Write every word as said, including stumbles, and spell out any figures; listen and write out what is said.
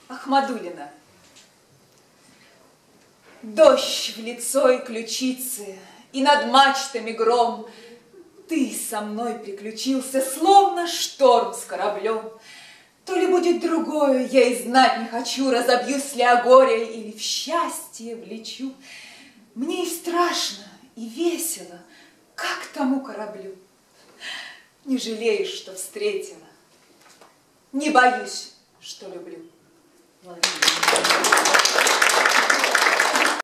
Ахмадуллина. Дождь в лицо и ключицы, и над мачтами гром. Ты со мной приключился, словно шторм с кораблем. То ли будет другое, я и знать не хочу, разобьюсь ли о горе или в счастье влечу. Мне и страшно, и весело, как тому кораблю. Не жалею, что встретила, не боюсь, что люблю. Владимир.